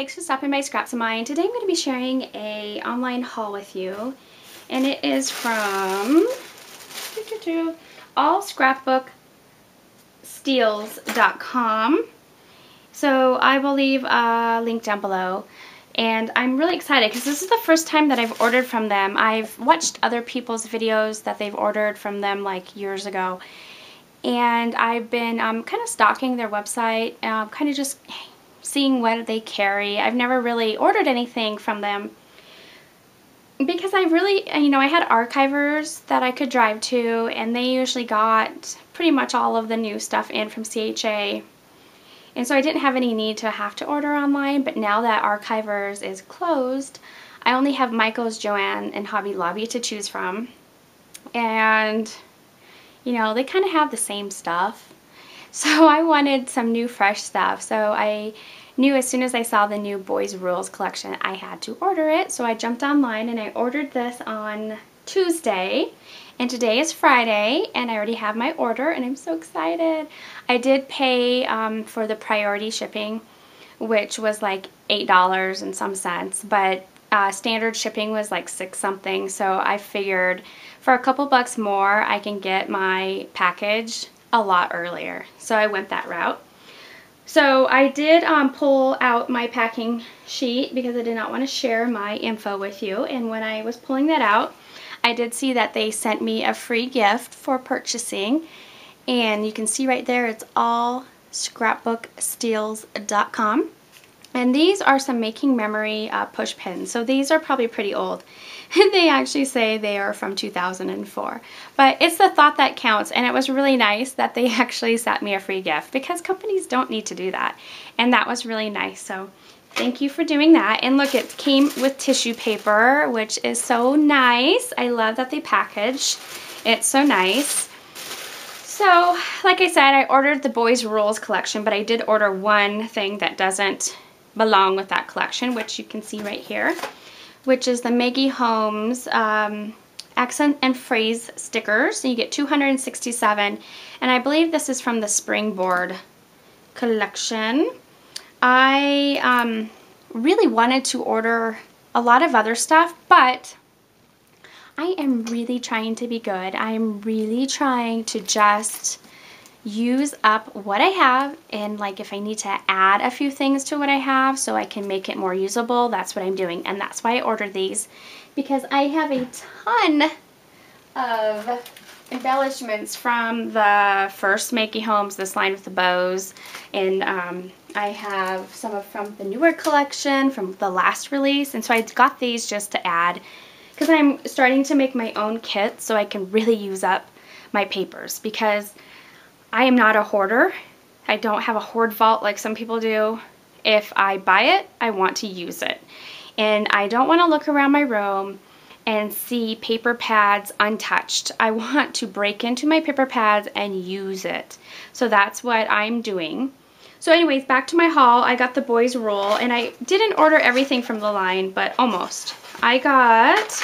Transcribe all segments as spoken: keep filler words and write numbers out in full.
thanks for stopping by Scraps of Mine. Today I'm going to be sharing a online haul with you, and it is from all scrapbook steals dot com. So I will leave a link down below, and I'm really excited because this is the first time that I've ordered from them. I've watched other people's videos that they've ordered from them like years ago, and I've been um, kind of stalking their website, uh, kind of just seeing what they carry. I've never really ordered anything from them because I really, you know, I had archivers that I could drive to, and they usually got pretty much all of the new stuff in from C H A. And so I didn't have any need to have to order online, but now that Archivers is closed, I only have Michael's, Joann, and Hobby Lobby to choose from. And, you know, they kind of have the same stuff. So I wanted some new fresh stuff. So I knew as soon as I saw the new Boys Rules collection, I had to order it. So I jumped online and I ordered this on Tuesday. And today is Friday, and I already have my order, and I'm so excited. I did pay um, for the priority shipping, which was like eight dollars and some cents, but uh, standard shipping was like six something, so I figured for a couple bucks more, I can get my package a lot earlier. So I went that route. So I did um, pull out my packing sheet because I did not want to share my info with you, and when I was pulling that out, I did see that they sent me a free gift for purchasing, and you can see right there it's all scrapbook steals dot com, and these are some making memory uh, push pins. So these are probably pretty old. They actually say they are from two thousand four, but it's the thought that counts, and it was really nice that they actually sent me a free gift because companies don't need to do that, and that was really nice. So thank you for doing that. And look, it came with tissue paper, which is so nice. I love that they package. It's so nice. So, like I said, I ordered the Boys Rules collection, but I did order one thing that doesn't belong with that collection, which you can see right here, which is the Maggie Holmes um, accent and phrase stickers. So you get two hundred sixty-seven, and I believe this is from the Springboard collection. I um, really wanted to order a lot of other stuff, but I am really trying to be good. I am really trying to just use up what I have, and like if I need to add a few things to what I have so I can make it more usable, that's what I'm doing. And that's why I ordered these, because I have a ton of embellishments from the first Maggie Holmes, this line with the bows, and um, I have some of from the newer collection from the last release, and so I got these just to add because I'm starting to make my own kit so I can really use up my papers, because I am not a hoarder. I don't have a hoard vault like some people do. If I buy it, I want to use it, and I don't want to look around my room and see paper pads untouched. I want to break into my paper pads and use it. So that's what I'm doing. So anyways, back to my haul. I got the Boys Rule, and I didn't order everything from the line, but almost. I got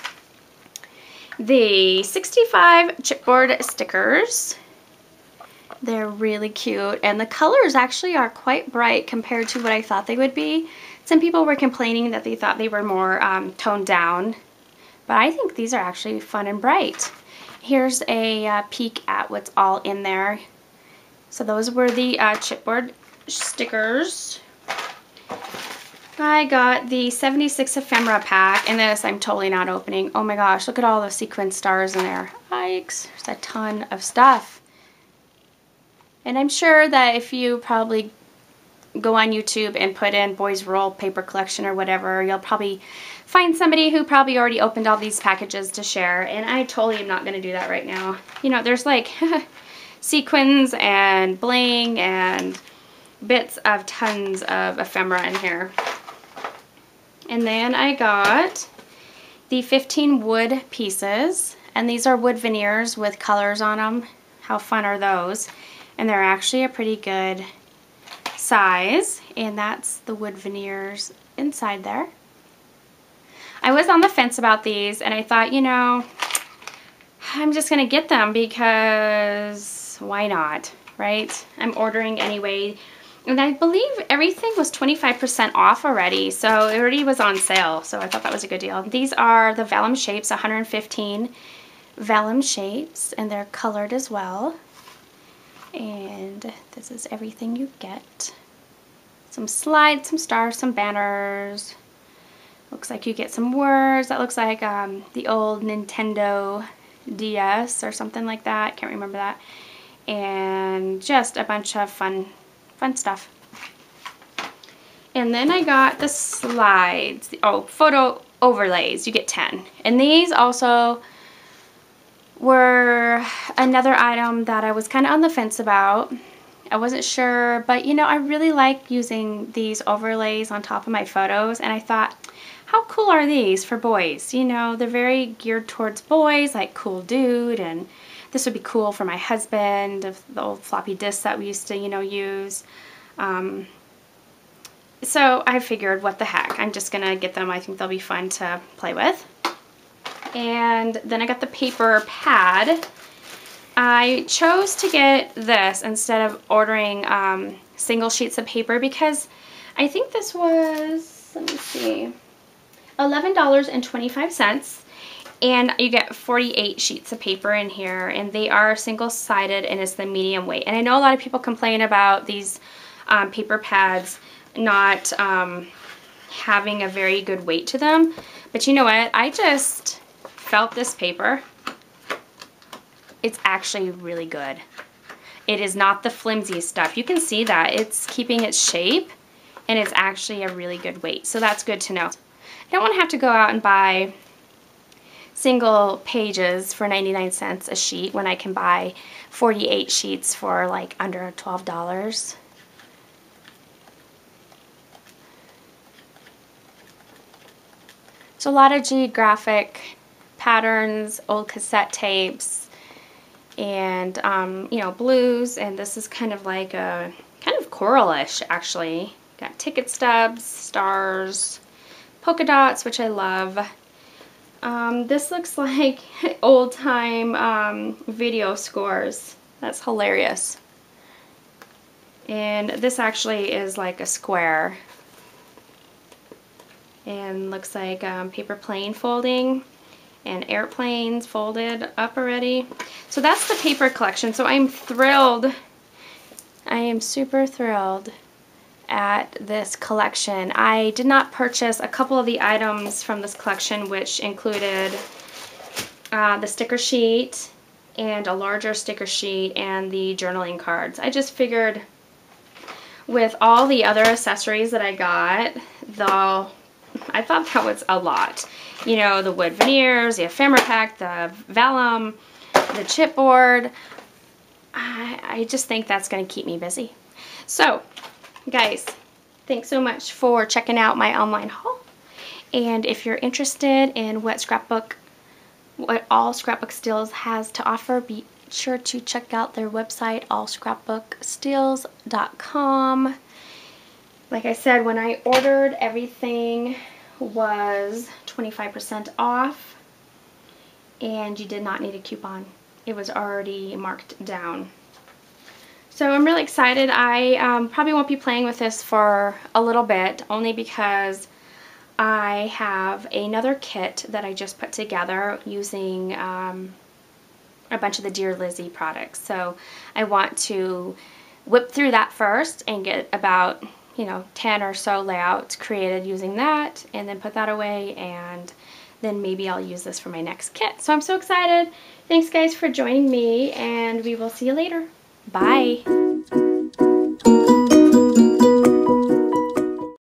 the sixty-five chipboard stickers. They're really cute, and the colors actually are quite bright compared to what I thought they would be. Some people were complaining that they thought they were more um, toned down, but I think these are actually fun and bright. Here's a uh, peek at what's all in there. So those were the uh, chipboard stickers. I got the seventy-six ephemera pack, and this I'm totally not opening. Oh my gosh, look at all the sequin stars in there. Yikes, there's a ton of stuff. And I'm sure that if you probably go on YouTube and put in Boys Roll paper collection or whatever, you'll probably find somebody who probably already opened all these packages to share, and I totally am not going to do that right now. You know, there's like sequins and bling and bits of tons of ephemera in here. And then I got the fifteen wood pieces, and these are wood veneers with colors on them. How fun are those? And they're actually a pretty good size, and that's the wood veneers inside there. I was on the fence about these, and I thought, you know, I'm just gonna get them because why not, right? I'm ordering anyway. And I believe everything was twenty-five percent off already, so it already was on sale, so I thought that was a good deal. These are the vellum shapes, one hundred fifteen vellum shapes, and they're colored as well. And this is everything you get. Some slides, some stars, some banners. Looks like you get some words. That looks like um, the old Nintendo D S or something like that. Can't remember that. And just a bunch of fun, fun stuff. And then I got the slides. Oh, photo overlays. You get ten. And these also were another item that I was kind of on the fence about. I wasn't sure, but you know, I really like using these overlays on top of my photos, and I thought, how cool are these for boys? You know, they're very geared towards boys, like cool dude, and this would be cool for my husband, of the old floppy disks that we used to, you know, use. Um, so I figured, what the heck, I'm just gonna get them. I think they'll be fun to play with. And then I got the paper pad. I chose to get this instead of ordering um, single sheets of paper because I think this was, let me see, eleven dollars and twenty-five cents, and you get forty-eight sheets of paper in here, and they are single-sided, and it's the medium weight. And I know a lot of people complain about these um, paper pads not um, having a very good weight to them, but you know what? I just felt this paper. It's actually really good. It is not the flimsy stuff. You can see that. It's keeping its shape, and it's actually a really good weight. So that's good to know. I don't want to have to go out and buy single pages for ninety-nine cents a sheet when I can buy forty-eight sheets for like under twelve dollars. So a lot of geographic patterns, old cassette tapes, and um, you know, blues, and this is kind of like a kind of coralish actually. Got ticket stubs, stars, polka dots, which I love. Um, this looks like old time um, video scores. That's hilarious. And this actually is like a square, and looks like um, paper plane folding, and airplanes folded up already. So that's the paper collection. So I'm thrilled. I am super thrilled at this collection. I did not purchase a couple of the items from this collection, which included uh, the sticker sheet and a larger sticker sheet and the journaling cards. I just figured with all the other accessories that I got, though, I thought that was a lot. You know, the wood veneers, the ephemera pack, the vellum, the chipboard. I, I just think that's going to keep me busy. So, guys, thanks so much for checking out my online haul. And if you're interested in what Scrapbook, what all Scrapbook Steals has to offer, be sure to check out their website, all scrapbook steals dot com. Like I said, when I ordered, everything was twenty-five percent off, and you did not need a coupon. It was already marked down. So I'm really excited. I um, probably won't be playing with this for a little bit, only because I have another kit that I just put together using um, a bunch of the Dear Lizzy products. So I want to whip through that first and get about, you know, ten or so layouts created using that, and then put that away, and then maybe I'll use this for my next kit. So I'm so excited. Thanks guys for joining me, and we will see you later. Bye.